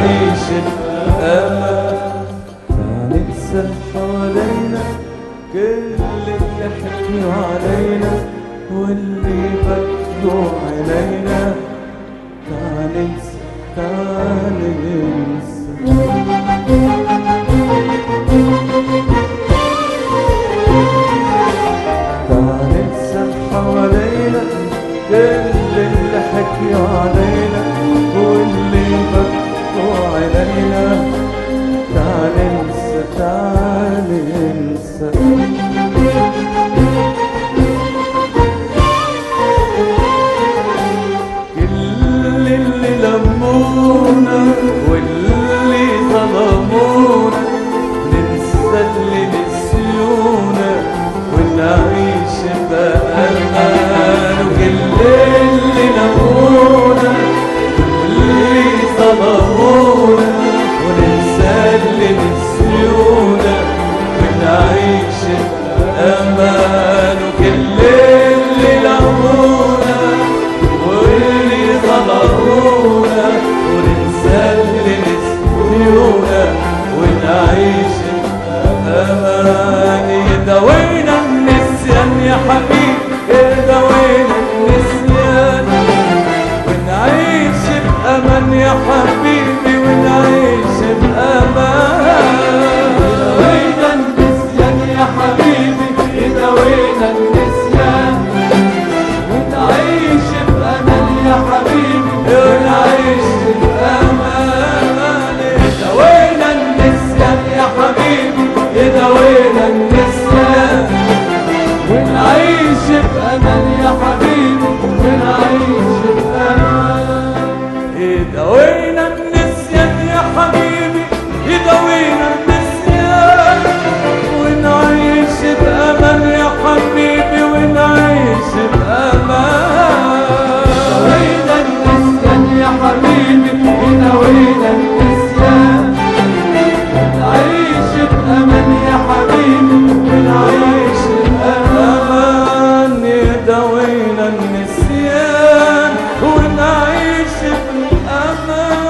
ونعيش بأمان. ننسى حوالينا كل اللي حكيوا علينا واللي بدوا علينا. تعال ننسى تعال ننسى. تعال ننسى حوالينا كل اللي حكيوا علينا واللي بدوا علينا. تعال ننسى تعال ننسى. كل اللي لمونا واللي ظلمونا ننسى اللي نسيونا ونعيش بأمان. وكل اللي لمونا واللي ظلمونا وننسى اللي نسيونا ونعيش بأمان. وكل اللي لمونا واللي ظلمونا وننسى اللي نسيونا ونعيش بأمان. يداوينا النسيان يا حبيبي يداوينا النسيان ونعيش بأمان يا حبيبي ونعيش بأمان. يداوينا النسيان يا حبيبي يداوينا النسيان ونعيش بأمان يا حبيبي ونعيش بأمان. يداوينا النسيان يا حبيبي يداوينا النسيان ونعيش بأمان يا حبيبي ونعيش بأمان. يداوينا النسيان يا حبيبي يداوينا النسيان ونعيش بأمان يا حبيبي ونعيش بأمان. يداوينا النسيان يا حبيبي يداوينا النسيان ونعيش بأمان يا حبيبي ونعيش بأمان. يداوينا النسيان ونعيش بأمان.